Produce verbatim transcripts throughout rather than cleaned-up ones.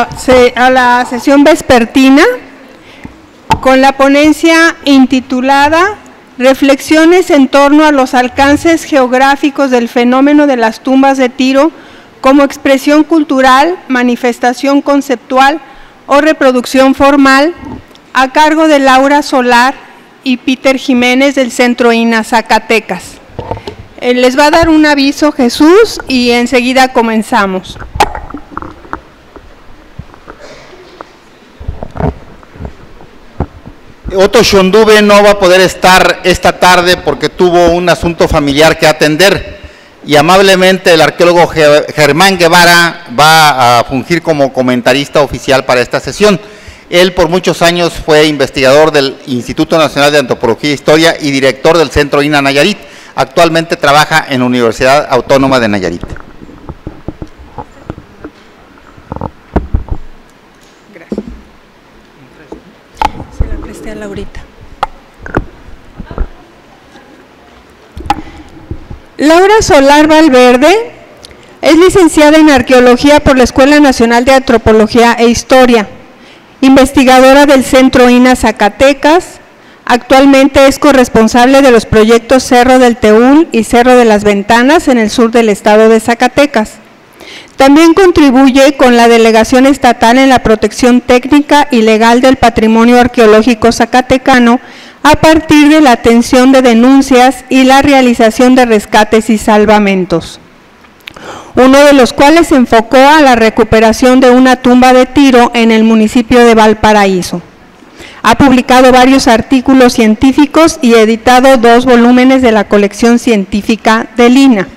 la, a la sesión vespertina con la ponencia intitulada Reflexiones en torno a los alcances geográficos del fenómeno de las tumbas de Tiro como expresión cultural, manifestación conceptual o reproducción formal, a cargo de Laura Solar y Peter Jiménez del Centro I N AH Zacatecas. Eh, les va a dar un aviso Jesús y enseguida comenzamos. Otto Schönduve no va a poder estar esta tarde porque tuvo un asunto familiar que atender y amablemente el arqueólogo Germán Guevara va a fungir como comentarista oficial para esta sesión. Él por muchos años fue investigador del Instituto Nacional de Antropología e Historia y director del Centro I N A H Nayarit. Actualmente trabaja en la Universidad Autónoma de Nayarit. A Laurita. Laura Solar Valverde es licenciada en Arqueología por la Escuela Nacional de Antropología e Historia, investigadora del Centro I N A H Zacatecas. Actualmente es corresponsable de los proyectos Cerro del Teúl y Cerro de las Ventanas en el sur del estado de Zacatecas. También contribuye con la Delegación Estatal en la protección técnica y legal del patrimonio arqueológico zacatecano a partir de la atención de denuncias y la realización de rescates y salvamentos, uno de los cuales se enfocó a la recuperación de una tumba de Tiro en el municipio de Valparaíso. Ha publicado varios artículos científicos y editado dos volúmenes de la colección científica del I N A H.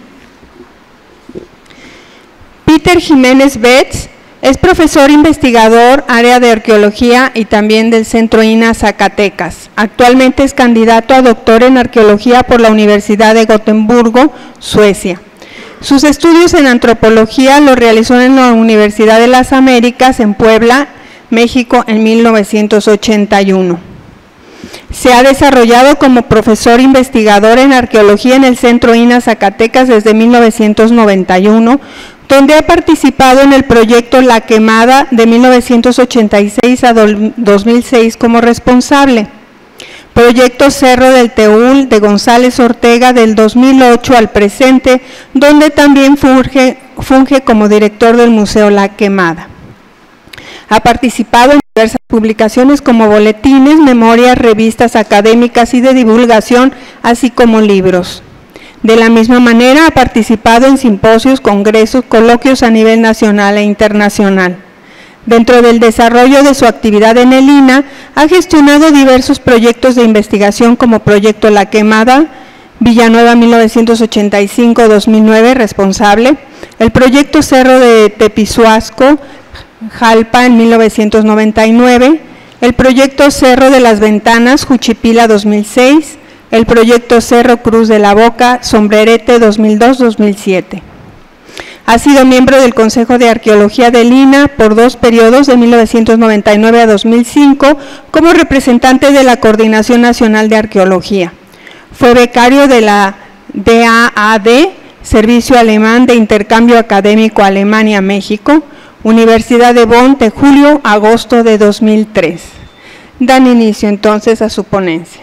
Peter Jiménez Betts es profesor investigador, área de arqueología y también del Centro I N A H Zacatecas. Actualmente es candidato a doctor en arqueología por la Universidad de Gotemburgo, Suecia. Sus estudios en antropología los realizó en la Universidad de las Américas en Puebla, México, en mil novecientos ochenta y uno. Se ha desarrollado como profesor investigador en arqueología en el Centro I N A H Zacatecas desde mil novecientos noventa y uno, donde ha participado en el proyecto La Quemada de mil novecientos ochenta y seis a dos mil seis como responsable. Proyecto Cerro del Teúl de González Ortega del dos mil ocho al presente, donde también funge, funge como director del Museo La Quemada. Ha participado en diversas publicaciones como boletines, memorias, revistas académicas y de divulgación, así como libros. De la misma manera, ha participado en simposios, congresos, coloquios a nivel nacional e internacional. Dentro del desarrollo de su actividad en el I N A H, ha gestionado diversos proyectos de investigación como Proyecto La Quemada, Villanueva mil novecientos ochenta y cinco a dos mil nueve, responsable, el Proyecto Cerro de Tepizuasco, Jalpa en mil novecientos noventa y nueve, el Proyecto Cerro de las Ventanas, Juchipila dos mil seis, el Proyecto Cerro Cruz de la Boca, Sombrerete dos mil dos a dos mil siete. Ha sido miembro del Consejo de Arqueología del I N A H por dos periodos de mil novecientos noventa y nueve a dos mil cinco como representante de la Coordinación Nacional de Arqueología. Fue becario de la D A A D, Servicio Alemán de Intercambio Académico Alemania-México, Universidad de Bonn de julio a agosto de dos mil tres. Dan inicio entonces a su ponencia.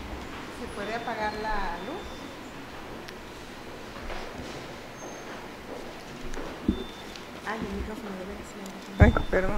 Ay, perdón.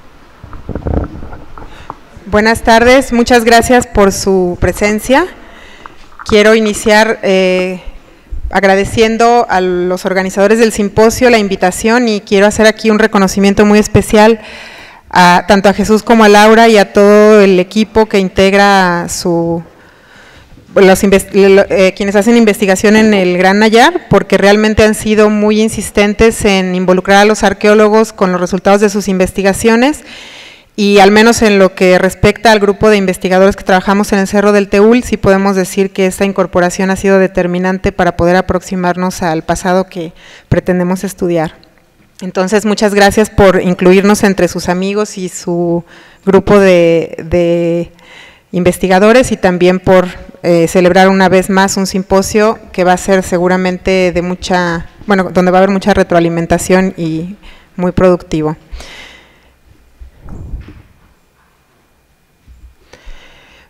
Buenas tardes, muchas gracias por su presencia. Quiero iniciar eh, agradeciendo a los organizadores del simposio la invitación y quiero hacer aquí un reconocimiento muy especial a, tanto a Jesús como a Laura y a todo el equipo que integra su, los eh, quienes hacen investigación en el Gran Nayar, porque realmente han sido muy insistentes en involucrar a los arqueólogos con los resultados de sus investigaciones y al menos en lo que respecta al grupo de investigadores que trabajamos en el Cerro del Teúl, sí podemos decir que esta incorporación ha sido determinante para poder aproximarnos al pasado que pretendemos estudiar. Entonces, muchas gracias por incluirnos entre sus amigos y su grupo de, de investigadores y también por eh, celebrar una vez más un simposio que va a ser seguramente de mucha, bueno, donde va a haber mucha retroalimentación y muy productivo.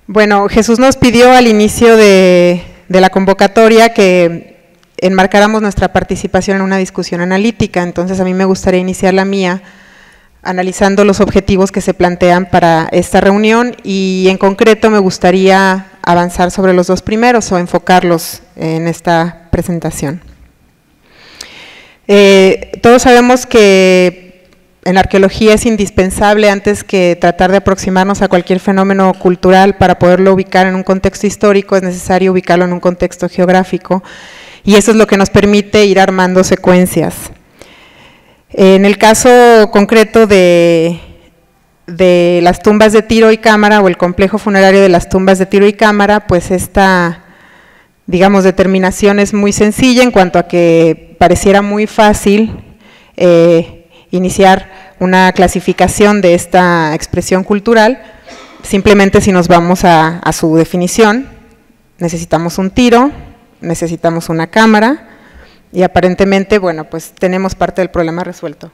Bueno, Jesús nos pidió al inicio de, de la convocatoria que enmarcáramos nuestra participación en una discusión analítica, entonces a mí me gustaría iniciar la mía analizando los objetivos que se plantean para esta reunión y en concreto me gustaría avanzar sobre los dos primeros o enfocarlos en esta presentación. Eh, todos sabemos que en la arqueología es indispensable, antes que tratar de aproximarnos a cualquier fenómeno cultural para poderlo ubicar en un contexto histórico, es necesario ubicarlo en un contexto geográfico y eso es lo que nos permite ir armando secuencias. En el caso concreto de, de las tumbas de Tiro y Cámara o el complejo funerario de las tumbas de Tiro y Cámara, pues esta, digamos, determinación es muy sencilla en cuanto a que pareciera muy fácil eh, iniciar una clasificación de esta expresión cultural. Simplemente si nos vamos a, a su definición, necesitamos un tiro, necesitamos una cámara y aparentemente, bueno, pues tenemos parte del problema resuelto.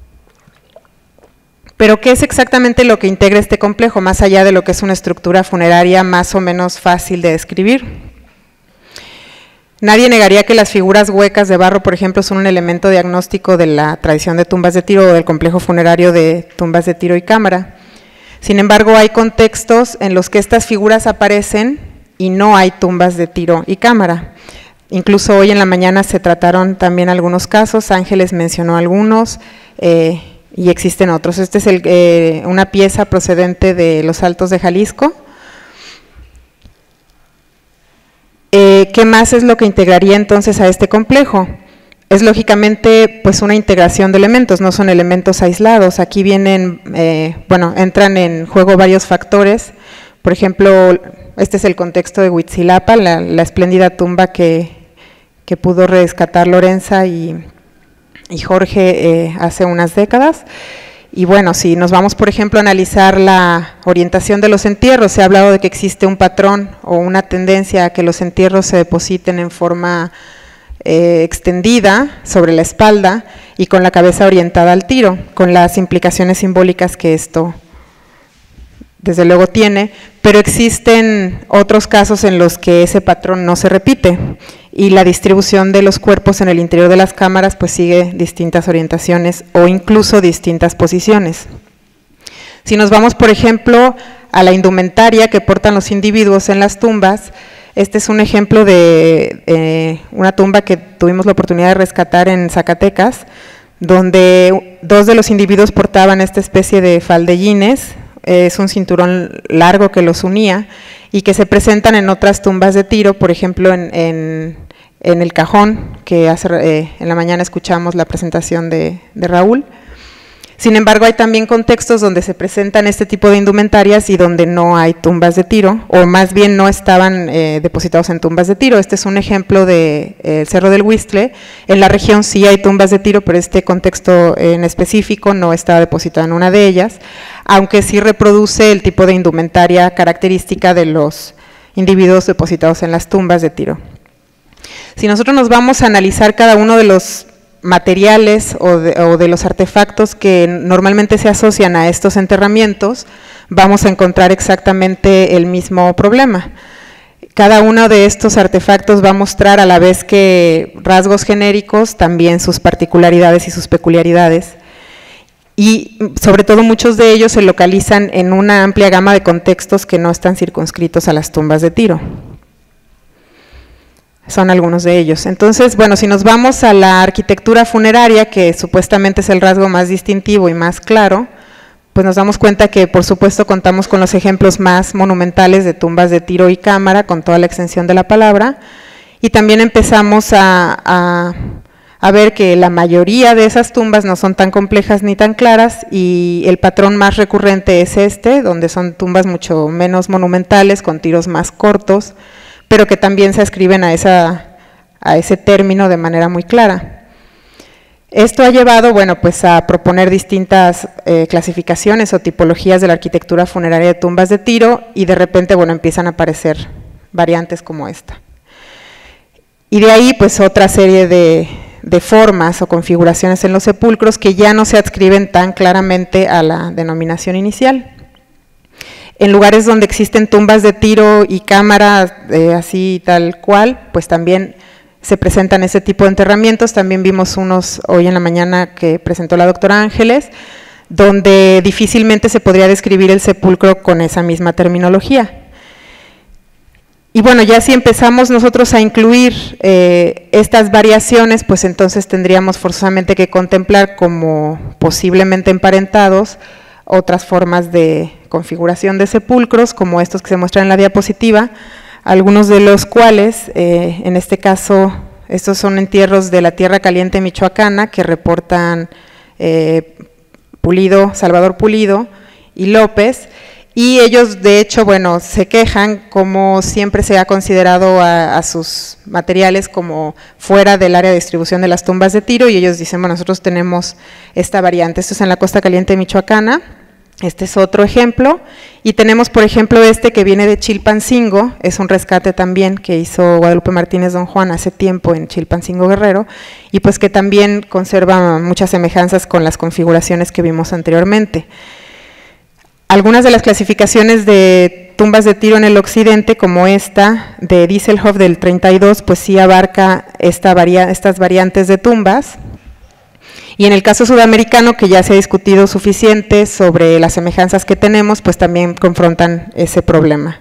Pero ¿qué es exactamente lo que integra este complejo, más allá de lo que es una estructura funeraria más o menos fácil de describir? Nadie negaría que las figuras huecas de barro, por ejemplo, son un elemento diagnóstico de la tradición de tumbas de Tiro o del complejo funerario de tumbas de Tiro y Cámara. Sin embargo, hay contextos en los que estas figuras aparecen y no hay tumbas de Tiro y Cámara. Incluso hoy en la mañana se trataron también algunos casos, Ángeles mencionó algunos eh, y existen otros. Este es el, eh, una pieza procedente de los Altos de Jalisco. Eh, ¿Qué más es lo que integraría entonces a este complejo? Es lógicamente pues una integración de elementos, no son elementos aislados. Aquí vienen, eh, bueno, entran en juego varios factores. Por ejemplo, este es el contexto de Huitzilapa, la, la espléndida tumba que, que pudo rescatar Lorenza y, y Jorge eh, hace unas décadas. Y bueno, si nos vamos, por ejemplo, a analizar la orientación de los entierros, se ha hablado de que existe un patrón o una tendencia a que los entierros se depositen en forma eh, extendida sobre la espalda y con la cabeza orientada al tiro, con las implicaciones simbólicas que esto desde luego tiene, pero existen otros casos en los que ese patrón no se repite y la distribución de los cuerpos en el interior de las cámaras pues sigue distintas orientaciones o incluso distintas posiciones. Si nos vamos, por ejemplo, a la indumentaria que portan los individuos en las tumbas, este es un ejemplo de eh, una tumba que tuvimos la oportunidad de rescatar en Zacatecas, donde dos de los individuos portaban esta especie de faldellines, es un cinturón largo que los unía y que se presentan en otras tumbas de Tiro, por ejemplo en, en, en el cajón, que hace, eh, en la mañana escuchamos la presentación de, de Raúl. Sin embargo, hay también contextos donde se presentan este tipo de indumentarias y donde no hay tumbas de Tiro, o más bien no estaban eh, depositados en tumbas de Tiro. Este es un ejemplo del de, eh, Cerro del Huistle. En la región sí hay tumbas de Tiro, pero este contexto en específico no estaba depositado en una de ellas, aunque sí reproduce el tipo de indumentaria característica de los individuos depositados en las tumbas de Tiro. Si nosotros nos vamos a analizar cada uno de los materiales o de, o de los artefactos que normalmente se asocian a estos enterramientos, vamos a encontrar exactamente el mismo problema. Cada uno de estos artefactos va a mostrar a la vez que rasgos genéricos, también sus particularidades y sus peculiaridades. Y sobre todo muchos de ellos se localizan en una amplia gama de contextos que no están circunscritos a las tumbas de Tiro. Son algunos de ellos. Entonces, bueno, si nos vamos a la arquitectura funeraria, que supuestamente es el rasgo más distintivo y más claro, pues nos damos cuenta que por supuesto contamos con los ejemplos más monumentales de tumbas de Tiro y Cámara, con toda la extensión de la palabra, y también empezamos a, a, a ver que la mayoría de esas tumbas no son tan complejas ni tan claras, y el patrón más recurrente es este, donde son tumbas mucho menos monumentales, con tiros más cortos, pero que también se ascriben a, esa, a ese término de manera muy clara. Esto ha llevado, bueno, pues a proponer distintas eh, clasificaciones o tipologías de la arquitectura funeraria de tumbas de Tiro y de repente, bueno, empiezan a aparecer variantes como esta. Y de ahí, pues, otra serie de, de formas o configuraciones en los sepulcros que ya no se adscriben tan claramente a la denominación inicial. En lugares donde existen tumbas de tiro y cámaras eh, así tal cual, pues también se presentan ese tipo de enterramientos. También vimos unos hoy en la mañana que presentó la doctora Ángeles, donde difícilmente se podría describir el sepulcro con esa misma terminología. Y bueno, ya si empezamos nosotros a incluir eh, estas variaciones, pues entonces tendríamos forzosamente que contemplar como posiblemente emparentados otras formas de configuración de sepulcros, como estos que se muestran en la diapositiva, algunos de los cuales, eh, en este caso, estos son entierros de la Tierra Caliente michoacana, que reportan eh, Pulido, Salvador Pulido y López, y ellos de hecho, bueno, se quejan como siempre se ha considerado a, a sus materiales como fuera del área de distribución de las tumbas de tiro, y ellos dicen, bueno, nosotros tenemos esta variante. Esto es en la Costa Caliente michoacana, este es otro ejemplo, y tenemos por ejemplo este que viene de Chilpancingo, es un rescate también que hizo Guadalupe Martínez Don Juan hace tiempo en Chilpancingo Guerrero, y pues que también conserva muchas semejanzas con las configuraciones que vimos anteriormente. Algunas de las clasificaciones de tumbas de tiro en el occidente, como esta de Dieselhoff del treinta y dos, pues sí abarca esta varia, estas variantes de tumbas. Y en el caso sudamericano, que ya se ha discutido suficiente sobre las semejanzas que tenemos, pues también confrontan ese problema.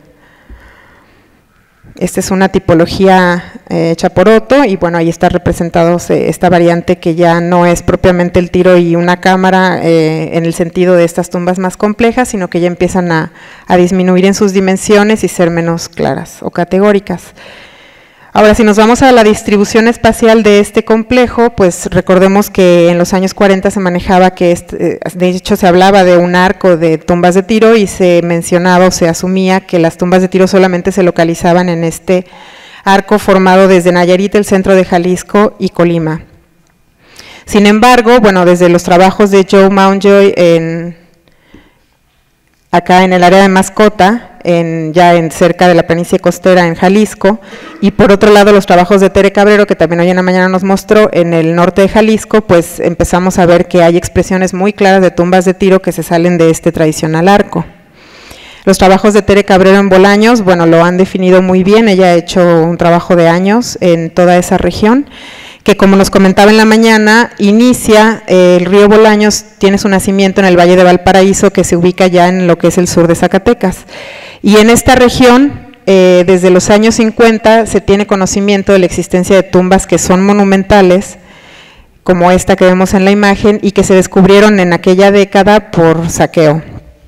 Esta es una tipología eh, hecha por Otto, y bueno, ahí está representado esta variante que ya no es propiamente el tiro y una cámara eh, en el sentido de estas tumbas más complejas, sino que ya empiezan a, a disminuir en sus dimensiones y ser menos claras o categóricas. Ahora, si nos vamos a la distribución espacial de este complejo, pues recordemos que en los años cuarenta se manejaba que, este, de hecho se hablaba de un arco de tumbas de tiro y se mencionaba o se asumía que las tumbas de tiro solamente se localizaban en este arco formado desde Nayarit, el centro de Jalisco y Colima. Sin embargo, bueno, desde los trabajos de Joe Mountjoy en, acá en el área de Mascota, En, ya en cerca de la planicie costera en Jalisco, y por otro lado los trabajos de Tere Cabrero, que también hoy en la mañana nos mostró en el norte de Jalisco, pues empezamos a ver que hay expresiones muy claras de tumbas de tiro que se salen de este tradicional arco. Los trabajos de Tere Cabrero en Bolaños, bueno, lo han definido muy bien, ella ha hecho un trabajo de años en toda esa región, que como nos comentaba en la mañana, inicia, eh, el río Bolaños tiene su nacimiento en el Valle de Valparaíso, que se ubica ya en lo que es el sur de Zacatecas. Y en esta región, eh, desde los años cincuenta, se tiene conocimiento de la existencia de tumbas que son monumentales, como esta que vemos en la imagen, y que se descubrieron en aquella década por saqueo.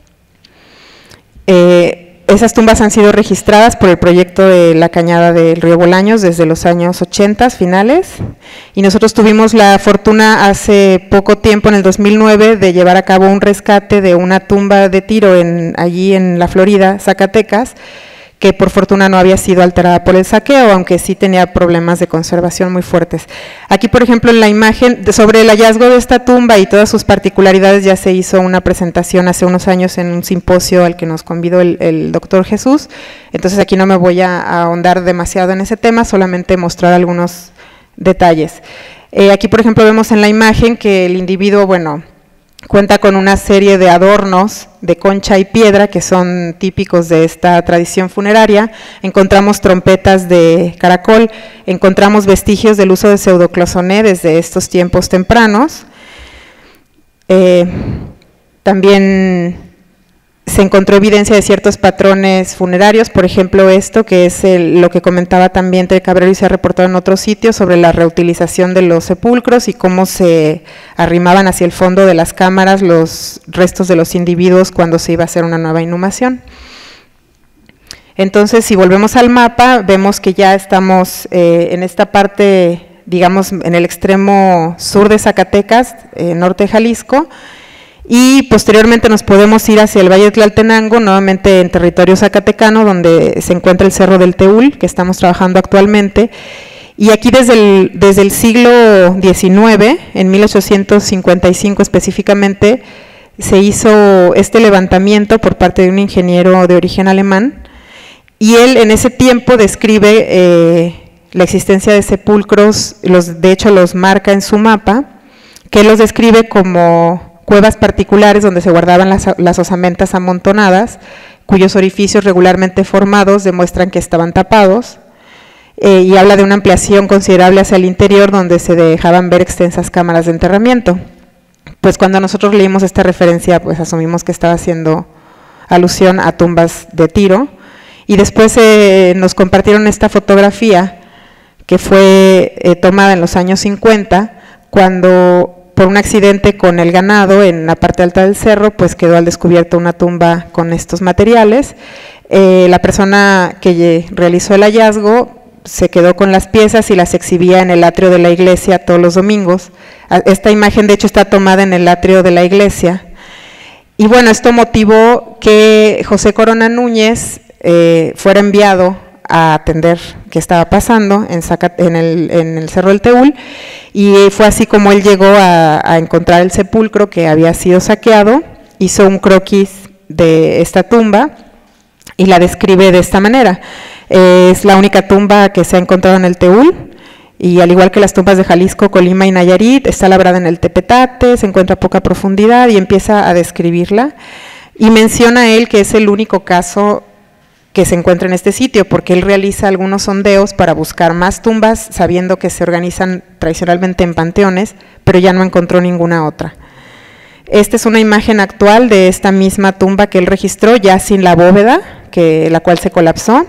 Eh, Esas tumbas han sido registradas por el proyecto de la Cañada del Río Bolaños desde los años ochenta finales, y nosotros tuvimos la fortuna hace poco tiempo, en el dos mil nueve, de llevar a cabo un rescate de una tumba de tiro en, allí en la Florida, Zacatecas, que por fortuna no había sido alterada por el saqueo, aunque sí tenía problemas de conservación muy fuertes. Aquí, por ejemplo, en la imagen, sobre el hallazgo de esta tumba y todas sus particularidades, ya se hizo una presentación hace unos años en un simposio al que nos convidó el, el doctor Jesús, entonces aquí no me voy a, a ahondar demasiado en ese tema, solamente mostrar algunos detalles. Eh, aquí, por ejemplo, vemos en la imagen que el individuo, bueno, cuenta con una serie de adornos de concha y piedra que son típicos de esta tradición funeraria. Encontramos trompetas de caracol, encontramos vestigios del uso de pseudoclosoné desde estos tiempos tempranos. Eh, también se encontró evidencia de ciertos patrones funerarios, por ejemplo esto, que es el, lo que comentaba también Tere Cabrero y se ha reportado en otros sitios sobre la reutilización de los sepulcros y cómo se arrimaban hacia el fondo de las cámaras los restos de los individuos cuando se iba a hacer una nueva inhumación. Entonces, si volvemos al mapa, vemos que ya estamos eh, en esta parte, digamos, en el extremo sur de Zacatecas, eh, norte de Jalisco, y posteriormente nos podemos ir hacia el Valle de Tlaltenango, nuevamente en territorio zacatecano, donde se encuentra el Cerro del Teúl, que estamos trabajando actualmente, y aquí desde el, desde el siglo diecinueve, en mil ochocientos cincuenta y cinco específicamente, se hizo este levantamiento por parte de un ingeniero de origen alemán, y él en ese tiempo describe eh, la existencia de sepulcros, los, de hecho los marca en su mapa, que los describe como cuevas particulares donde se guardaban las, las osamentas amontonadas, cuyos orificios regularmente formados demuestran que estaban tapados, eh, y habla de una ampliación considerable hacia el interior donde se dejaban ver extensas cámaras de enterramiento. Pues cuando nosotros leímos esta referencia, pues asumimos que estaba haciendo alusión a tumbas de Tiro, y después eh, nos compartieron esta fotografía que fue eh, tomada en los años cincuenta, cuando por un accidente con el ganado en la parte alta del cerro, pues quedó al descubierto una tumba con estos materiales. Eh, la persona que realizó el hallazgo se quedó con las piezas y las exhibía en el atrio de la iglesia todos los domingos. Esta imagen de hecho está tomada en el atrio de la iglesia. Y bueno, esto motivó que José Corona Núñez eh, fuera enviado a atender qué estaba pasando en, Zacat en, el, en el Cerro del Teúl, y fue así como él llegó a, a encontrar el sepulcro que había sido saqueado. Hizo un croquis de esta tumba y la describe de esta manera. Eh, es la única tumba que se ha encontrado en el Teúl, y al igual que las tumbas de Jalisco, Colima y Nayarit, está labrada en el tepetate, se encuentra a poca profundidad, y empieza a describirla, y menciona él que es el único caso que se encuentra en este sitio, porque él realiza algunos sondeos para buscar más tumbas, sabiendo que se organizan tradicionalmente en panteones, pero ya no encontró ninguna otra. Esta es una imagen actual de esta misma tumba que él registró, ya sin la bóveda, que, la cual se colapsó.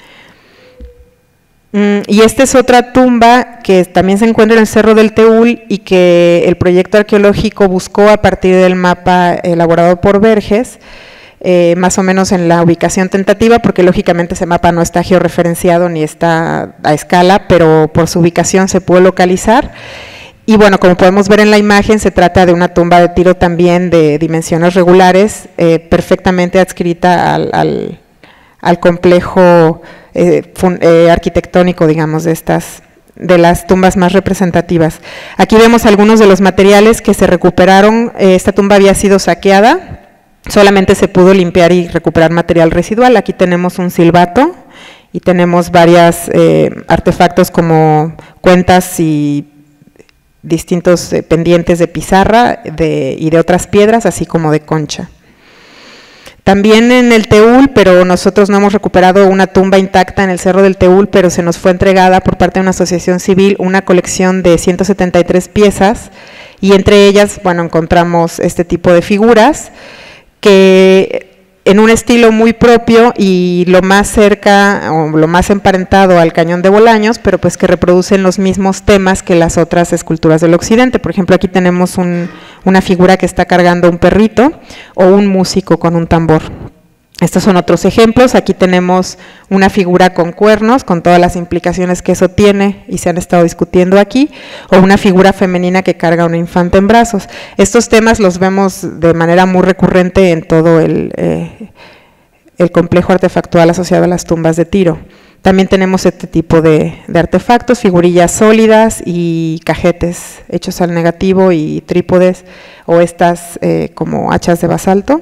Y esta es otra tumba que también se encuentra en el Cerro del Teúl y que el proyecto arqueológico buscó a partir del mapa elaborado por Verges, Eh, más o menos en la ubicación tentativa, porque lógicamente ese mapa no está georreferenciado ni está a escala, pero por su ubicación se pudo localizar. Y bueno, como podemos ver en la imagen, se trata de una tumba de Tiro también de dimensiones regulares, eh, perfectamente adscrita al, al, al complejo eh, fun, eh, arquitectónico, digamos, de estas de las tumbas más representativas. Aquí vemos algunos de los materiales que se recuperaron. Eh, esta tumba había sido saqueada, solamente se pudo limpiar y recuperar material residual. Aquí tenemos un silbato y tenemos varios eh, artefactos como cuentas y distintos eh, pendientes de pizarra de, y de otras piedras, así como de concha. También en el Teúl, pero nosotros no hemos recuperado una tumba intacta en el Cerro del Teúl, pero se nos fue entregada por parte de una asociación civil una colección de ciento setenta y tres piezas, y entre ellas, bueno, encontramos este tipo de figuras, que en un estilo muy propio y lo más cerca o lo más emparentado al Cañón de Bolaños, pero pues que reproducen los mismos temas que las otras esculturas del occidente. Por ejemplo, aquí tenemos un, una figura que está cargando un perrito o un músico con un tambor. Estos son otros ejemplos. Aquí tenemos una figura con cuernos, con todas las implicaciones que eso tiene y se han estado discutiendo aquí, o una figura femenina que carga a una infanta en brazos. Estos temas los vemos de manera muy recurrente en todo el, eh, el complejo artefactual asociado a las tumbas de Tiro. También tenemos este tipo de, de artefactos, figurillas sólidas y cajetes hechos al negativo y trípodes, o estas eh, como hachas de basalto.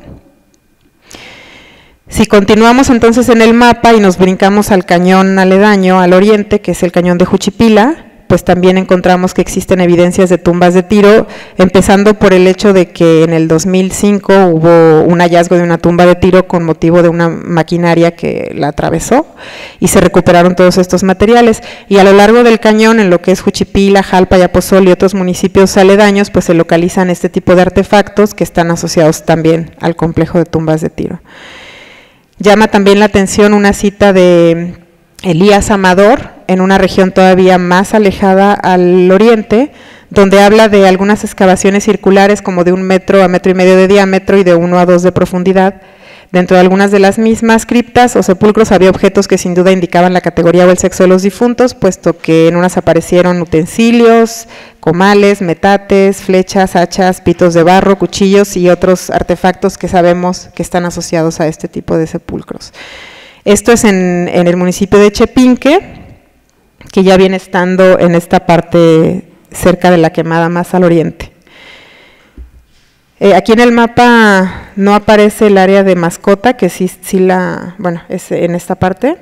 Si continuamos entonces en el mapa y nos brincamos al cañón aledaño, al oriente, que es el cañón de Juchipila, pues también encontramos que existen evidencias de tumbas de Tiro, empezando por el hecho de que en el dos mil cinco hubo un hallazgo de una tumba de Tiro con motivo de una maquinaria que la atravesó, y se recuperaron todos estos materiales. Y a lo largo del cañón, en lo que es Juchipila, Jalpa, Yapozol y otros municipios aledaños, pues se localizan este tipo de artefactos que están asociados también al complejo de tumbas de Tiro. Llama también la atención una cita de Elías Amador en una región todavía más alejada al oriente, donde habla de algunas excavaciones circulares como de un metro a metro y medio de diámetro y de uno a dos de profundidad. Dentro de algunas de las mismas criptas o sepulcros había objetos que sin duda indicaban la categoría o el sexo de los difuntos, puesto que en unas aparecieron utensilios, comales, metates, flechas, hachas, pitos de barro, cuchillos y otros artefactos que sabemos que están asociados a este tipo de sepulcros. Esto es en, en el municipio de Chepinque, que ya viene estando en esta parte cerca de la Quemada, más al oriente. Eh, aquí en el mapa no aparece el área de Mascota, que sí, sí la, bueno, es en esta parte.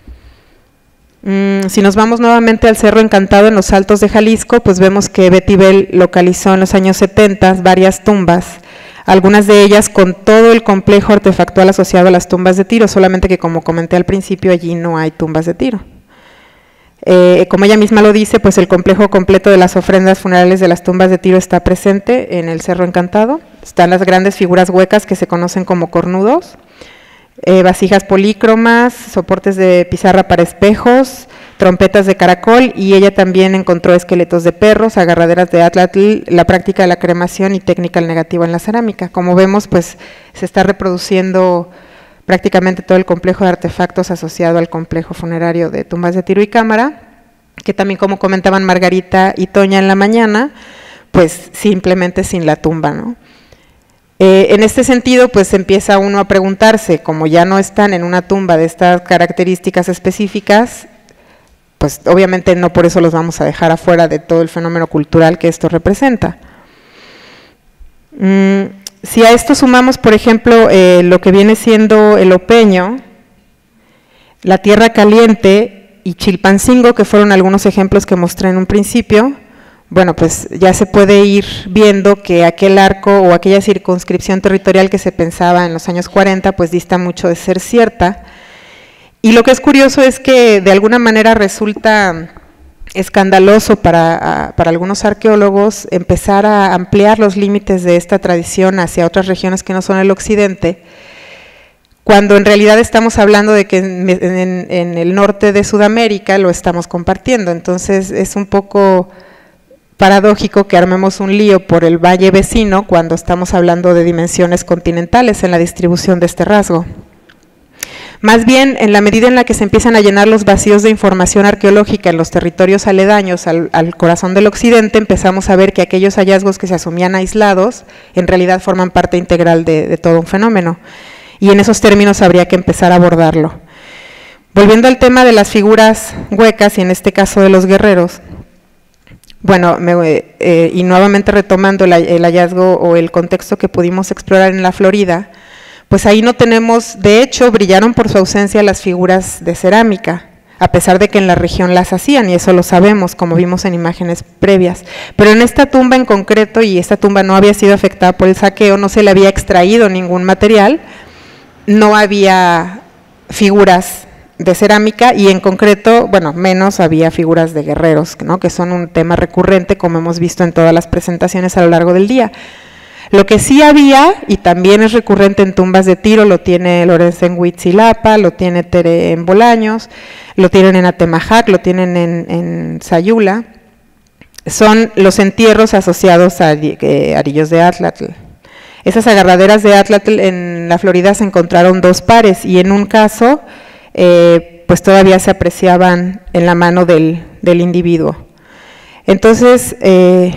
Mm, si nos vamos nuevamente al Cerro Encantado en los Altos de Jalisco, pues vemos que Betty Bell localizó en los años setenta varias tumbas algunas de ellas con todo el complejo artefactual asociado a las tumbas de Tiro, solamente que como comenté al principio, allí no hay tumbas de Tiro. Eh, como ella misma lo dice, pues el complejo completo de las ofrendas funerales de las tumbas de Tiro está presente en el Cerro Encantado. Están las grandes figuras huecas que se conocen como cornudos, eh, vasijas polícromas, soportes de pizarra para espejos, trompetas de caracol, y ella también encontró esqueletos de perros, agarraderas de atlatl, la práctica de la cremación y técnica del negativo en la cerámica. Como vemos, pues se está reproduciendo prácticamente todo el complejo de artefactos asociado al complejo funerario de tumbas de Tiro y Cámara, que también, como comentaban Margarita y Toña en la mañana, pues simplemente sin la tumba, ¿no? Eh, en este sentido, pues empieza uno a preguntarse, como ya no están en una tumba de estas características específicas, pues obviamente no por eso los vamos a dejar afuera de todo el fenómeno cultural que esto representa. Mm. Si a esto sumamos, por ejemplo, eh, lo que viene siendo el Opeño, la Tierra Caliente y Chilpancingo, que fueron algunos ejemplos que mostré en un principio, bueno, pues ya se puede ir viendo que aquel arco o aquella circunscripción territorial que se pensaba en los años cuarenta, pues dista mucho de ser cierta. Y lo que es curioso es que de alguna manera resulta escandaloso para, para algunos arqueólogos empezar a ampliar los límites de esta tradición hacia otras regiones que no son el occidente, cuando en realidad estamos hablando de que en, en, en el norte de Sudamérica lo estamos compartiendo. Entonces es un poco paradójico que armemos un lío por el valle vecino cuando estamos hablando de dimensiones continentales en la distribución de este rasgo. Más bien, en la medida en la que se empiezan a llenar los vacíos de información arqueológica en los territorios aledaños al, al corazón del occidente, empezamos a ver que aquellos hallazgos que se asumían aislados, en realidad forman parte integral de, de todo un fenómeno. Y en esos términos habría que empezar a abordarlo. Volviendo al tema de las figuras huecas, y en este caso de los guerreros, bueno, me, eh, y nuevamente retomando el, el hallazgo o el contexto que pudimos explorar en la Florida, pues ahí no tenemos, de hecho, brillaron por su ausencia las figuras de cerámica, a pesar de que en la región las hacían, y eso lo sabemos, como vimos en imágenes previas. Pero en esta tumba en concreto, y esta tumba no había sido afectada por el saqueo, no se le había extraído ningún material, no había figuras de cerámica, y en concreto, bueno, menos había figuras de guerreros, ¿no?, que son un tema recurrente, como hemos visto en todas las presentaciones a lo largo del día. Lo que sí había, y también es recurrente en tumbas de Tiro, lo tiene Lorenzo en Huitzilapa, lo tiene Tere en Bolaños, lo tienen en Atemajac, lo tienen en, en Sayula, son los entierros asociados a eh, arillos de Atlatl. Esas agarraderas de Atlatl en la Florida se encontraron dos pares, y en un caso, eh, pues todavía se apreciaban en la mano del, del individuo. Entonces, eh,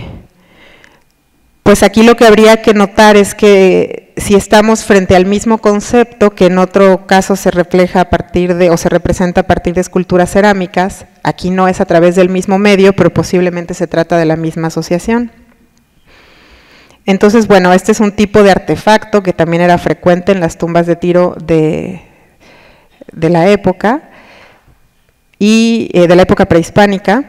pues aquí lo que habría que notar es que si estamos frente al mismo concepto que en otro caso se refleja a partir de, o se representa a partir de esculturas cerámicas, aquí no es a través del mismo medio, pero posiblemente se trata de la misma asociación. Entonces, bueno, este es un tipo de artefacto que también era frecuente en las tumbas de Tiro de, de la época, y eh, de la época prehispánica.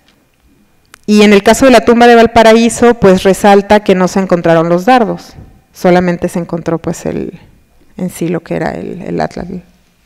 Y en el caso de la tumba de Valparaíso, pues resalta que no se encontraron los dardos, solamente se encontró pues el, en sí lo que era el, el atlatl.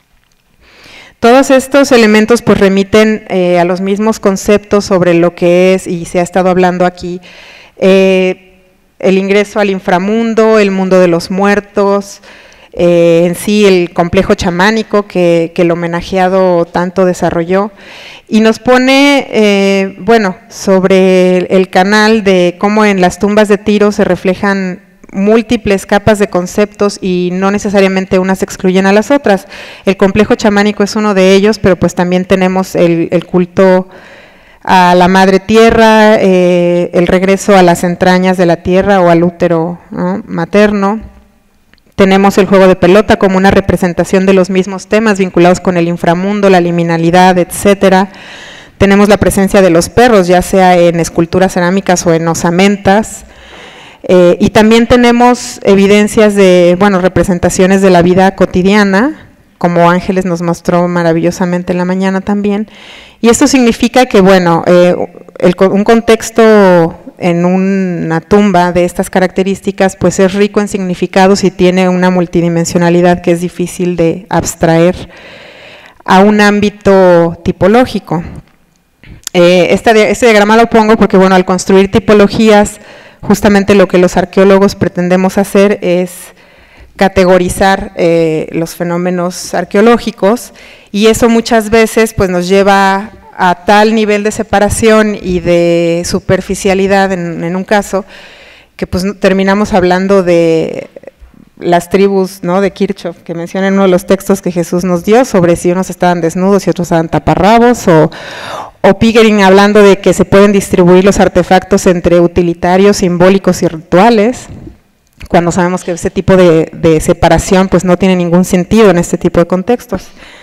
Todos estos elementos pues remiten eh, a los mismos conceptos sobre lo que es, y se ha estado hablando aquí, eh, el ingreso al inframundo, el mundo de los muertos, eh, en sí el complejo chamánico que, que el homenajeado tanto desarrolló, y nos pone, eh, bueno, sobre el, el canal de cómo en las tumbas de Tiro se reflejan múltiples capas de conceptos y no necesariamente unas excluyen a las otras. El complejo chamánico es uno de ellos, pero pues también tenemos el, el culto a la madre tierra, eh, el regreso a las entrañas de la tierra o al útero, ¿no?, materno. Tenemos el juego de pelota como una representación de los mismos temas vinculados con el inframundo, la liminalidad, etcétera. Tenemos la presencia de los perros, ya sea en esculturas cerámicas o en osamentas. Eh, y también tenemos evidencias de, bueno, representaciones de la vida cotidiana, como Ángeles nos mostró maravillosamente en la mañana también. Y esto significa que, bueno, eh, el, un contexto en una tumba de estas características, pues es rico en significados y tiene una multidimensionalidad que es difícil de abstraer a un ámbito tipológico. Eh, este, este diagrama lo pongo porque, bueno, al construir tipologías, justamente lo que los arqueólogos pretendemos hacer es categorizar eh, los fenómenos arqueológicos, y eso muchas veces pues nos lleva a tal nivel de separación y de superficialidad en, en un caso, que pues terminamos hablando de las tribus, ¿no?, de Kirchhoff, que menciona en uno de los textos que Jesús nos dio sobre si unos estaban desnudos y otros estaban taparrabos, o, o Pickering hablando de que se pueden distribuir los artefactos entre utilitarios, simbólicos y rituales, cuando sabemos que ese tipo de, de separación pues no tiene ningún sentido en este tipo de contextos.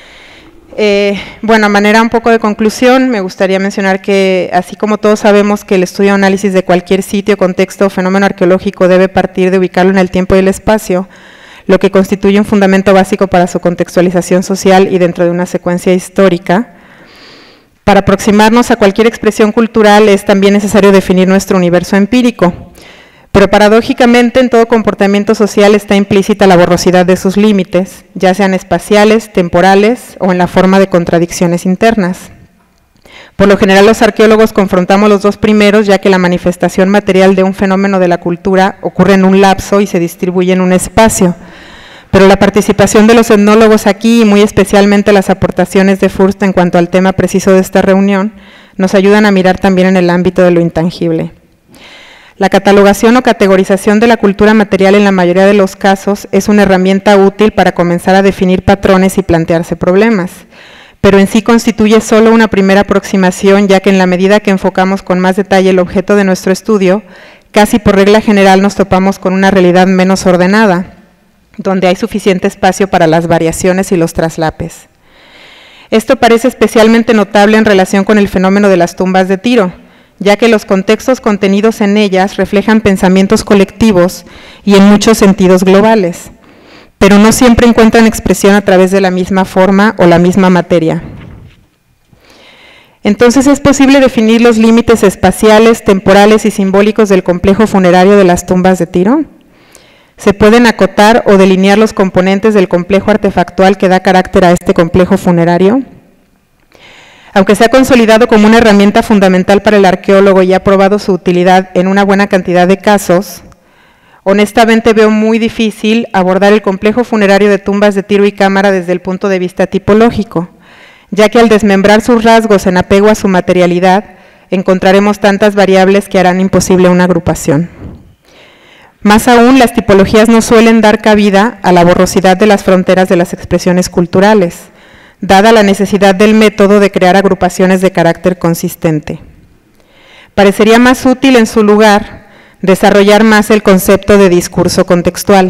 Eh, bueno, a manera un poco de conclusión, me gustaría mencionar que, así como todos sabemos que el estudio o análisis de cualquier sitio, contexto o fenómeno arqueológico debe partir de ubicarlo en el tiempo y el espacio, lo que constituye un fundamento básico para su contextualización social y dentro de una secuencia histórica. Para aproximarnos a cualquier expresión cultural es también necesario definir nuestro universo empírico, pero paradójicamente en todo comportamiento social está implícita la borrosidad de sus límites, ya sean espaciales, temporales o en la forma de contradicciones internas. Por lo general los arqueólogos confrontamos los dos primeros, ya que la manifestación material de un fenómeno de la cultura ocurre en un lapso y se distribuye en un espacio. Pero la participación de los etnólogos aquí, y muy especialmente las aportaciones de Furst en cuanto al tema preciso de esta reunión, nos ayudan a mirar también en el ámbito de lo intangible. La catalogación o categorización de la cultura material en la mayoría de los casos es una herramienta útil para comenzar a definir patrones y plantearse problemas, pero en sí constituye solo una primera aproximación, ya que en la medida que enfocamos con más detalle el objeto de nuestro estudio, casi por regla general nos topamos con una realidad menos ordenada, donde hay suficiente espacio para las variaciones y los traslapes. Esto parece especialmente notable en relación con el fenómeno de las tumbas de Tiro, ya que los contextos contenidos en ellas reflejan pensamientos colectivos y en muchos sentidos globales, pero no siempre encuentran expresión a través de la misma forma o la misma materia. Entonces, ¿es posible definir los límites espaciales, temporales y simbólicos del complejo funerario de las tumbas de Tiro? ¿Se pueden acotar o delinear los componentes del complejo artefactual que da carácter a este complejo funerario? Aunque se ha consolidado como una herramienta fundamental para el arqueólogo y ha probado su utilidad en una buena cantidad de casos, honestamente veo muy difícil abordar el complejo funerario de tumbas de Tiro y Cámara desde el punto de vista tipológico, ya que al desmembrar sus rasgos en apego a su materialidad, encontraremos tantas variables que harán imposible una agrupación. Más aún, las tipologías no suelen dar cabida a la borrosidad de las fronteras de las expresiones culturales, dada la necesidad del método de crear agrupaciones de carácter consistente. Parecería más útil en su lugar desarrollar más el concepto de discurso contextual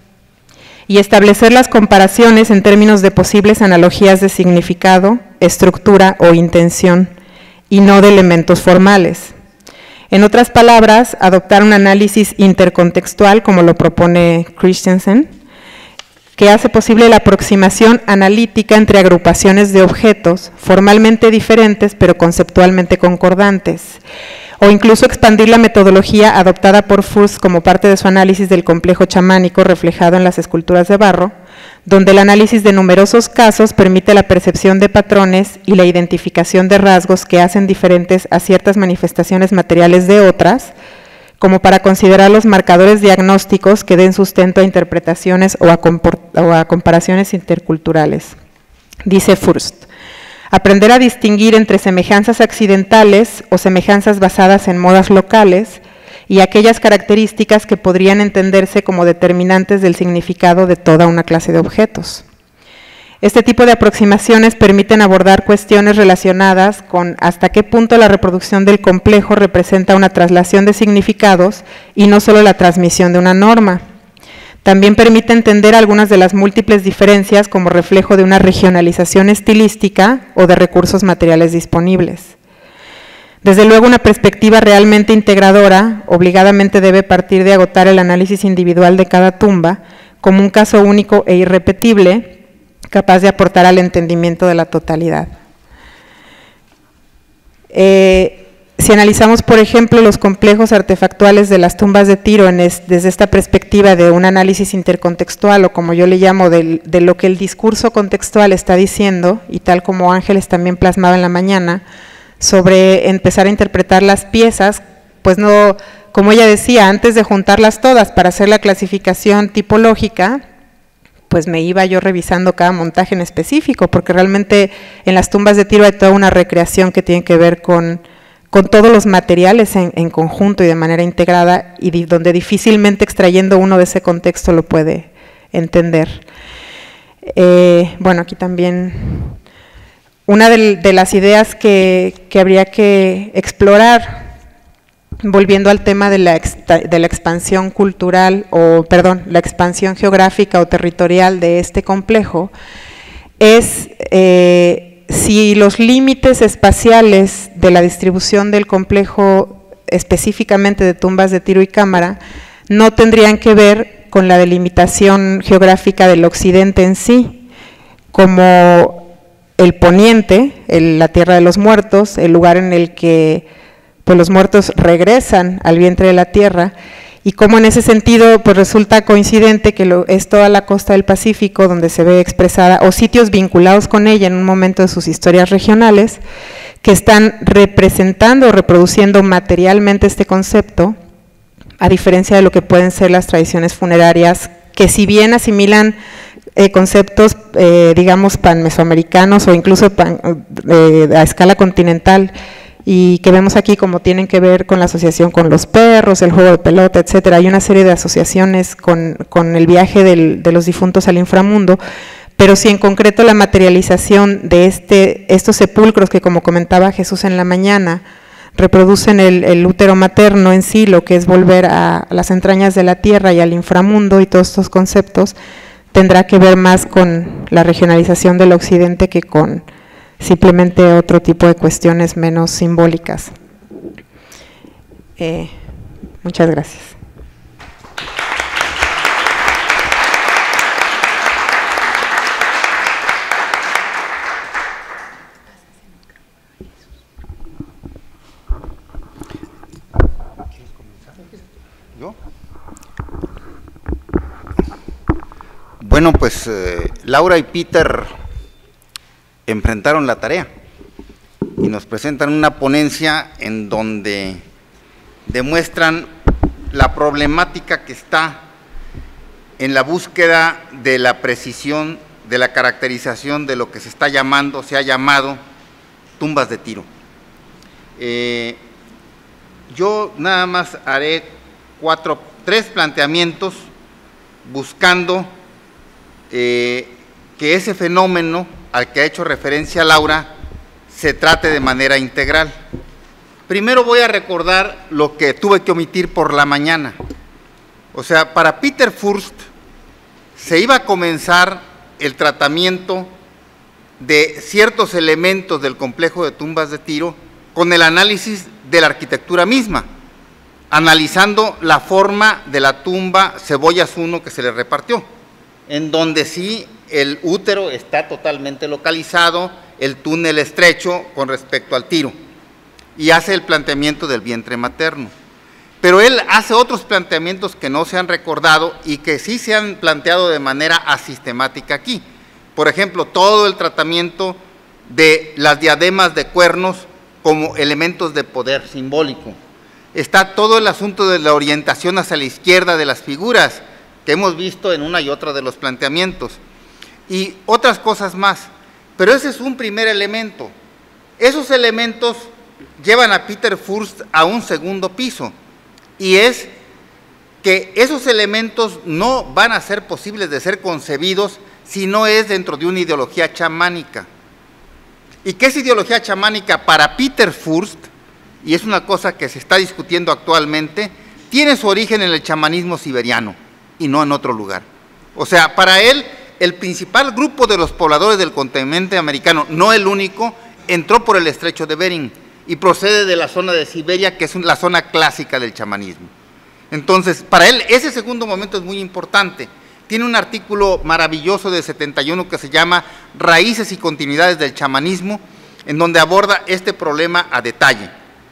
y establecer las comparaciones en términos de posibles analogías de significado, estructura o intención, y no de elementos formales. En otras palabras, adoptar un análisis intercontextual, como lo propone Christensen, que hace posible la aproximación analítica entre agrupaciones de objetos formalmente diferentes pero conceptualmente concordantes, o incluso expandir la metodología adoptada por Furst como parte de su análisis del complejo chamánico reflejado en las esculturas de barro, donde el análisis de numerosos casos permite la percepción de patrones y la identificación de rasgos que hacen diferentes a ciertas manifestaciones materiales de otras, como para considerar los marcadores diagnósticos que den sustento a interpretaciones o a, o a comparaciones interculturales. Dice Furst: aprender a distinguir entre semejanzas accidentales o semejanzas basadas en modas locales y aquellas características que podrían entenderse como determinantes del significado de toda una clase de objetos. Este tipo de aproximaciones permiten abordar cuestiones relacionadas con hasta qué punto la reproducción del complejo representa una traslación de significados y no solo la transmisión de una norma. También permite entender algunas de las múltiples diferencias como reflejo de una regionalización estilística o de recursos materiales disponibles. Desde luego, una perspectiva realmente integradora obligadamente debe partir de agotar el análisis individual de cada tumba como un caso único e irrepetible, capaz de aportar al entendimiento de la totalidad. Eh, si analizamos, por ejemplo, los complejos artefactuales de las tumbas de Tiro en es, desde esta perspectiva de un análisis intercontextual, o como yo le llamo, de, de lo que el discurso contextual está diciendo, y tal como Ángeles también plasmaba en la mañana, sobre empezar a interpretar las piezas, pues no, como ella decía, antes de juntarlas todas para hacer la clasificación tipológica, pues me iba yo revisando cada montaje en específico, porque realmente en las tumbas de Tiro hay toda una recreación que tiene que ver con, con todos los materiales en, en conjunto y de manera integrada, y di, donde difícilmente extrayendo uno de ese contexto lo puede entender. Eh, bueno, aquí también una de, de las ideas que, que habría que explorar, volviendo al tema de la, de la expansión cultural, o perdón, la expansión geográfica o territorial de este complejo, es eh, si los límites espaciales de la distribución del complejo, específicamente de tumbas de Tiro y Cámara, no tendrían que ver con la delimitación geográfica del occidente en sí, como el poniente, el, la tierra de los muertos, el lugar en el que pues los muertos regresan al vientre de la tierra, y como en ese sentido pues resulta coincidente que lo, es toda la costa del Pacífico donde se ve expresada, o sitios vinculados con ella en un momento de sus historias regionales, que están representando o reproduciendo materialmente este concepto, a diferencia de lo que pueden ser las tradiciones funerarias, que si bien asimilan eh, conceptos, eh, digamos, pan-mesoamericanos o incluso pan, eh, a escala continental, y que vemos aquí como tienen que ver con la asociación con los perros, el juego de pelota, etcétera. Hay una serie de asociaciones con, con el viaje del, de los difuntos al inframundo, pero sí en concreto la materialización de este, estos sepulcros que, como comentaba Jesús en la mañana, reproducen el, el útero materno en sí, lo que es volver a las entrañas de la tierra y al inframundo, y todos estos conceptos tendrá que ver más con la regionalización del occidente que con simplemente otro tipo de cuestiones menos simbólicas. Eh, muchas gracias. ¿Yo? Bueno, pues eh, Laura y Peter enfrentaron la tarea y nos presentan una ponencia en donde demuestran la problemática que está en la búsqueda de la precisión de la caracterización de lo que se está llamando, se ha llamado tumbas de Tiro. Eh, yo nada más haré cuatro, tres planteamientos buscando eh, que ese fenómeno al que ha hecho referencia Laura se trate de manera integral. Primero voy a recordar lo que tuve que omitir por la mañana. O sea, para Peter Furst se iba a comenzar el tratamiento de ciertos elementos del complejo de tumbas de Tiro con el análisis de la arquitectura misma, analizando la forma de la tumba Cebollas uno que se le repartió, en donde sí el útero está totalmente localizado, el túnel estrecho con respecto al Tiro, y hace el planteamiento del vientre materno. Pero él hace otros planteamientos que no se han recordado y que sí se han planteado de manera asistemática aquí. Por ejemplo, todo el tratamiento de las diademas de cuernos como elementos de poder simbólico. Está todo el asunto de la orientación hacia la izquierda de las figuras, que hemos visto en una y otra de los planteamientos, y otras cosas más. Pero ese es un primer elemento. Esos elementos llevan a Peter Furst a un segundo piso, y es que esos elementos no van a ser posibles de ser concebidos si no es dentro de una ideología chamánica. ¿Y qué es ideología chamánica? Para Peter Furst, y es una cosa que se está discutiendo actualmente, tiene su origen en el chamanismo siberiano y no en otro lugar. O sea, para él, el principal grupo de los pobladores del continente americano, no el único, entró por el estrecho de Bering y procede de la zona de Siberia, que es la zona clásica del chamanismo. Entonces, para él, ese segundo momento es muy importante. Tiene un artículo maravilloso de setenta y uno que se llama Raíces y continuidades del chamanismo, en donde aborda este problema a detalle.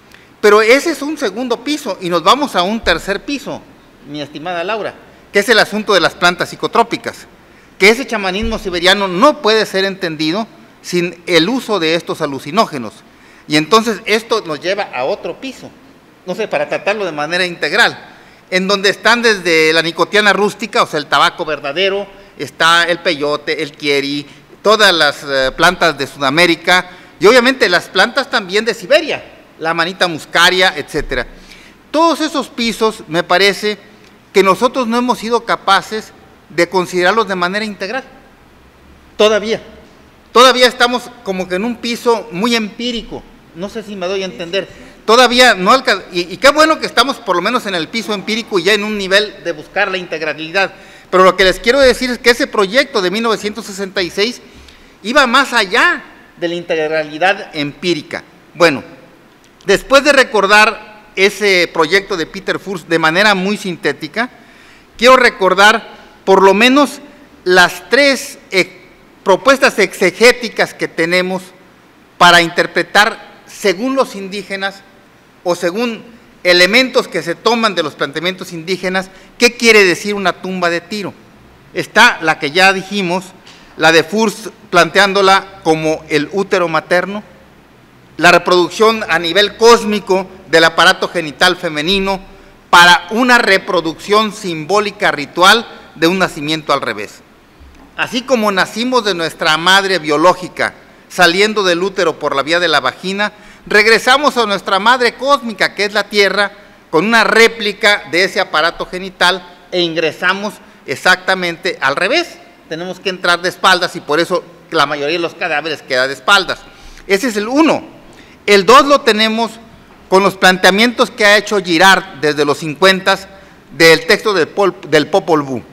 Pero ese es un segundo piso y nos vamos a un tercer piso, mi estimada Laura, que es el asunto de las plantas psicotrópicas, que ese chamanismo siberiano no puede ser entendido sin el uso de estos alucinógenos. Y entonces esto nos lleva a otro piso, no sé, para tratarlo de manera integral, en donde están desde la nicotiana rústica, o sea, el tabaco verdadero, está el peyote, el kieri, todas las eh, plantas de Sudamérica, y obviamente las plantas también de Siberia, la manita muscaria, etcétera. Todos esos pisos, me parece que nosotros no hemos sido capaces de considerarlos de manera integral, todavía. Todavía estamos como que en un piso muy empírico, no sé si me doy a entender. Todavía no alcanza, y, y qué bueno que estamos por lo menos en el piso empírico y ya en un nivel de buscar la integralidad. Pero lo que les quiero decir es que ese proyecto de mil novecientos sesenta y seis iba más allá de la integralidad empírica. Bueno, después de recordar ese proyecto de Peter Furst de manera muy sintética, quiero recordar por lo menos las tres eh, propuestas exegéticas que tenemos para interpretar según los indígenas o según elementos que se toman de los planteamientos indígenas, ¿qué quiere decir una tumba de Tiro? Está la que ya dijimos, la de Furst planteándola como el útero materno, la reproducción a nivel cósmico del aparato genital femenino para una reproducción simbólica ritual de un nacimiento al revés. Así como nacimos de nuestra madre biológica, saliendo del útero por la vía de la vagina, regresamos a nuestra madre cósmica, que es la Tierra, con una réplica de ese aparato genital e ingresamos exactamente al revés. Tenemos que entrar de espaldas y por eso la mayoría de los cadáveres queda de espaldas. Ese es el uno. El dos lo tenemos con los planteamientos que ha hecho Girard desde los cincuenta del texto del, Pol, del Popol Vuh,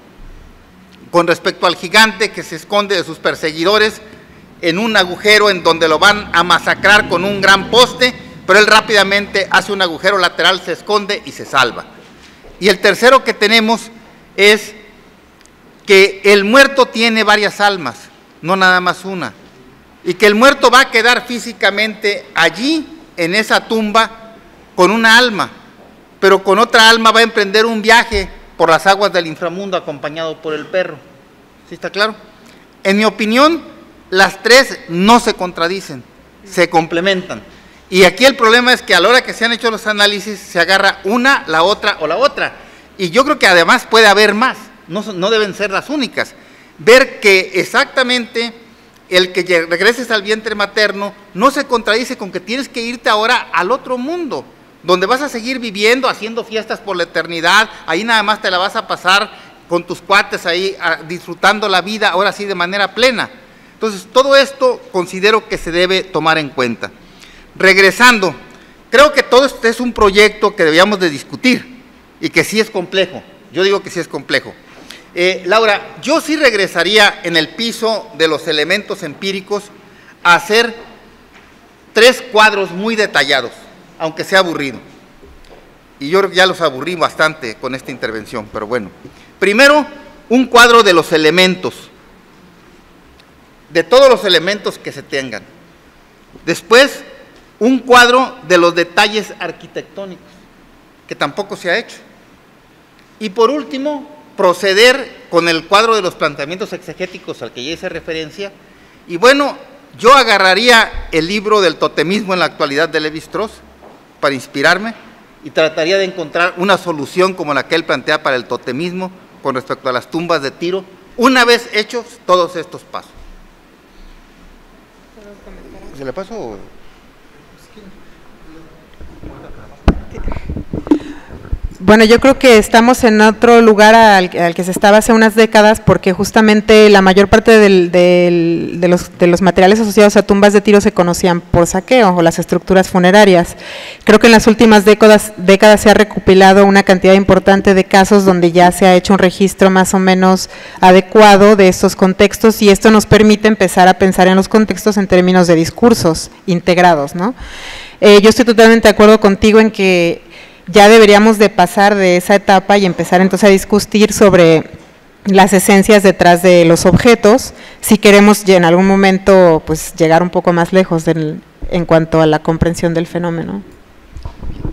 con respecto al gigante que se esconde de sus perseguidores en un agujero en donde lo van a masacrar con un gran poste, pero él rápidamente hace un agujero lateral, se esconde y se salva. Y el tercero que tenemos es que el muerto tiene varias almas, no nada más una, y que el muerto va a quedar físicamente allí, en esa tumba, con una alma, pero con otra alma va a emprender un viaje por las aguas del inframundo acompañado por el perro. ¿Sí está claro? En mi opinión, las tres no se contradicen, se complementan. Y aquí el problema es que a la hora que se han hecho los análisis, se agarra una, la otra o la otra. Y yo creo que además puede haber más, no, no deben ser las únicas. Ver que exactamente el que regreses al vientre materno no se contradice con que tienes que irte ahora al otro mundo, donde vas a seguir viviendo, haciendo fiestas por la eternidad, ahí nada más te la vas a pasar con tus cuates ahí, disfrutando la vida, ahora sí de manera plena. Entonces, todo esto considero que se debe tomar en cuenta. Regresando, creo que todo esto es un proyecto que debíamos de discutir y que sí es complejo. Yo digo que sí es complejo. Eh, Laura, yo sí regresaría en el piso de los elementos empíricos a hacer tres cuadros muy detallados, aunque sea aburrido. Y yo ya los aburrí bastante con esta intervención, pero bueno. Primero, un cuadro de los elementos, de todos los elementos que se tengan. Después, un cuadro de los detalles arquitectónicos, que tampoco se ha hecho. Y por último, proceder con el cuadro de los planteamientos exegéticos al que ya hice referencia. Y bueno, yo agarraría el libro del totemismo en la actualidad de Lévi-Strauss para inspirarme y trataría de encontrar una solución como la que él plantea para el totemismo con respecto a las tumbas de Tiro, una vez hechos todos estos pasos. ¿Se le pasó? Bueno, yo creo que estamos en otro lugar al, al que se estaba hace unas décadas, porque justamente la mayor parte del, del, de, los, de los materiales asociados a tumbas de Tiro se conocían por saqueo o las estructuras funerarias. Creo que en las últimas décadas, décadas se ha recopilado una cantidad importante de casos donde ya se ha hecho un registro más o menos adecuado de estos contextos, y esto nos permite empezar a pensar en los contextos en términos de discursos integrados, ¿no? Eh, yo estoy totalmente de acuerdo contigo en que ya deberíamos de pasar de esa etapa y empezar entonces a discutir sobre las esencias detrás de los objetos, si queremos en algún momento pues llegar un poco más lejos del, en cuanto a la comprensión del fenómeno.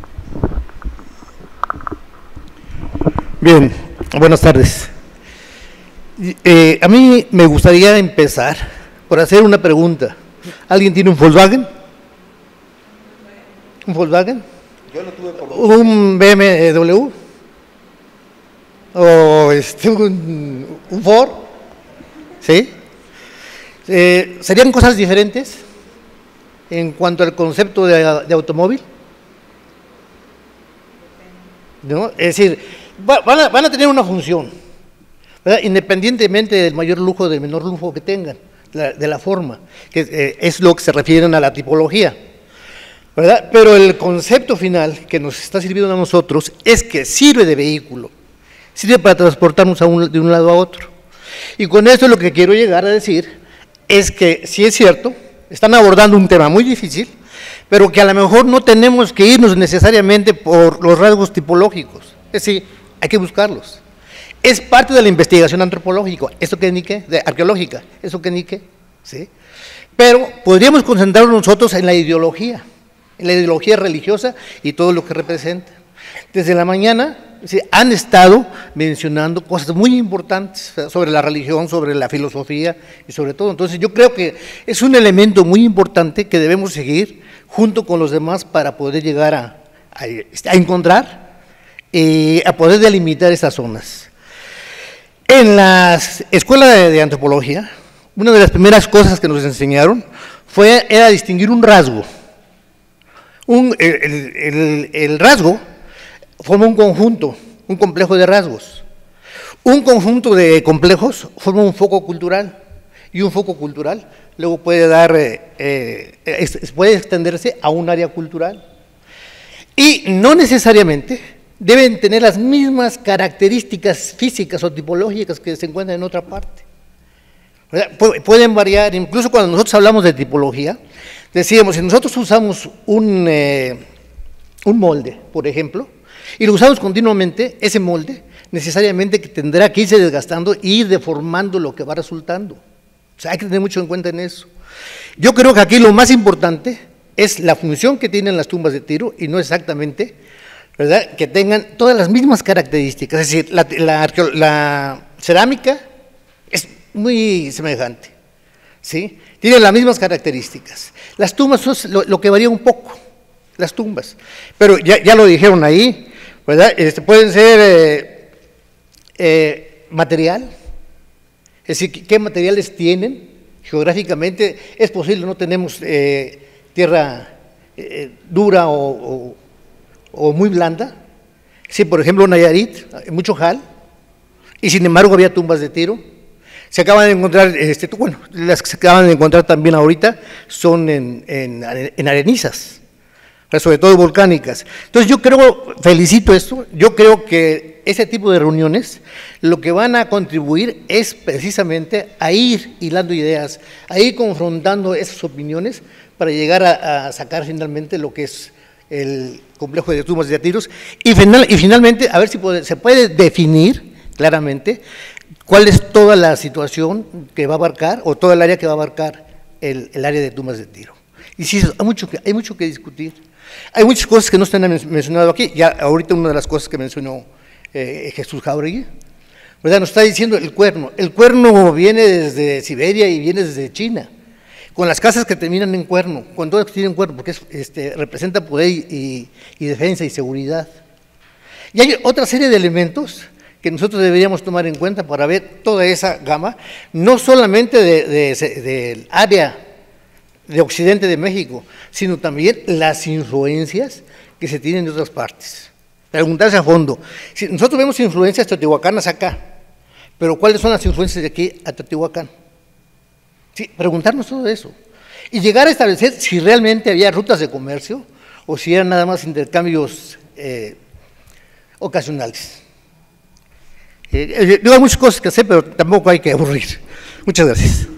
Bien, buenas tardes. Eh, a mí me gustaría empezar por hacer una pregunta. ¿Alguien tiene un Volkswagen? ¿Un Volkswagen? Yo lo tuve por... ¿Un B M W? ¿O este, un, un Ford? ¿Sí? Eh, ¿Serían cosas diferentes en cuanto al concepto de, de automóvil? ¿No? Es decir, va, van, a, van a tener una función, ¿verdad? Independientemente del mayor lujo o del menor lujo que tengan, la, de la forma, que eh, es lo que se refieren a la tipología, ¿verdad? Pero el concepto final que nos está sirviendo a nosotros es que sirve de vehículo, sirve para transportarnos a un, de un lado a otro. Y con esto lo que quiero llegar a decir es que, sí es cierto, están abordando un tema muy difícil, pero que a lo mejor no tenemos que irnos necesariamente por los rasgos tipológicos, es decir, hay que buscarlos. Es parte de la investigación antropológica, eso que ni qué, de arqueológica, eso que ni qué, ¿sí? Pero podríamos concentrarnos nosotros en la ideología, en la ideología religiosa y todo lo que representa. Desde la mañana, ¿sí?, han estado mencionando cosas muy importantes sobre la religión, sobre la filosofía y sobre todo. Entonces yo creo que es un elemento muy importante que debemos seguir junto con los demás para poder llegar a, a, a encontrar y a poder delimitar esas zonas. En la escuela de, de antropología, una de las primeras cosas que nos enseñaron fue, era distinguir un rasgo. Un, el, el, el rasgo forma un conjunto, un complejo de rasgos. Un conjunto de complejos forma un foco cultural, y un foco cultural luego puede dar, eh, eh, es, puede extenderse a un área cultural. Y no necesariamente deben tener las mismas características físicas o tipológicas que se encuentran en otra parte. Pueden variar, incluso cuando nosotros hablamos de tipología, decíamos, si nosotros usamos un, eh, un molde, por ejemplo, y lo usamos continuamente, ese molde necesariamente que tendrá que irse desgastando e ir deformando lo que va resultando. O sea, hay que tener mucho en cuenta en eso. Yo creo que aquí lo más importante es la función que tienen las tumbas de Tiro y no exactamente, ¿verdad?, que tengan todas las mismas características. Es decir, la, la, la cerámica es muy semejante, ¿sí? Tiene las mismas características. Las tumbas son lo, lo que varía un poco, las tumbas. Pero ya, ya lo dijeron ahí, ¿verdad? Este, pueden ser eh, eh, material. Es decir, ¿qué materiales tienen? Geográficamente, es posible, no tenemos eh, tierra eh, dura o, o, o muy blanda. Sí, por ejemplo, Nayarit, mucho jal, y sin embargo había tumbas de Tiro. Se acaban de encontrar, este, bueno, las que se acaban de encontrar también ahorita son en, en, en arenizas, sobre todo volcánicas. Entonces yo creo, felicito esto, yo creo que ese tipo de reuniones lo que van a contribuir es precisamente a ir hilando ideas, a ir confrontando esas opiniones para llegar a, a sacar finalmente lo que es el complejo de tumbas de Tiros y, final, y finalmente a ver si puede, se puede definir claramente cuál es toda la situación que va a abarcar o toda el área que va a abarcar el, el área de tumbas de Tiro. Y sí, hay mucho que, hay mucho que discutir. Hay muchas cosas que no están mencionadas aquí. Ya ahorita una de las cosas que mencionó eh, Jesús Jauregui, ¿verdad?, nos está diciendo el cuerno. El cuerno viene desde Siberia y viene desde China, con las casas que terminan en cuerno, con todas que tienen cuerno, porque es, este, representa poder y, y defensa y seguridad. Y hay otra serie de elementos que nosotros deberíamos tomar en cuenta para ver toda esa gama, no solamente del de, de, de área de occidente de México, sino también las influencias que se tienen de otras partes. Preguntarse a fondo, si nosotros vemos influencias teotihuacanas acá, pero ¿cuáles son las influencias de aquí a Teotihuacán? Sí, preguntarnos todo eso, y llegar a establecer si realmente había rutas de comercio, o si eran nada más intercambios eh, ocasionales. Eh, digo, hay muchas cosas que hacer, pero tampoco hay que aburrir. Muchas gracias.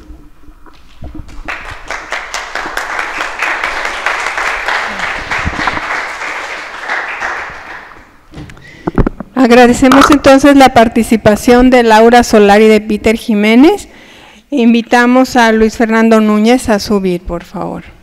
Agradecemos entonces la participación de Laura Solari y de Peter Jiménez. Invitamos a Luis Fernando Núñez a subir, por favor.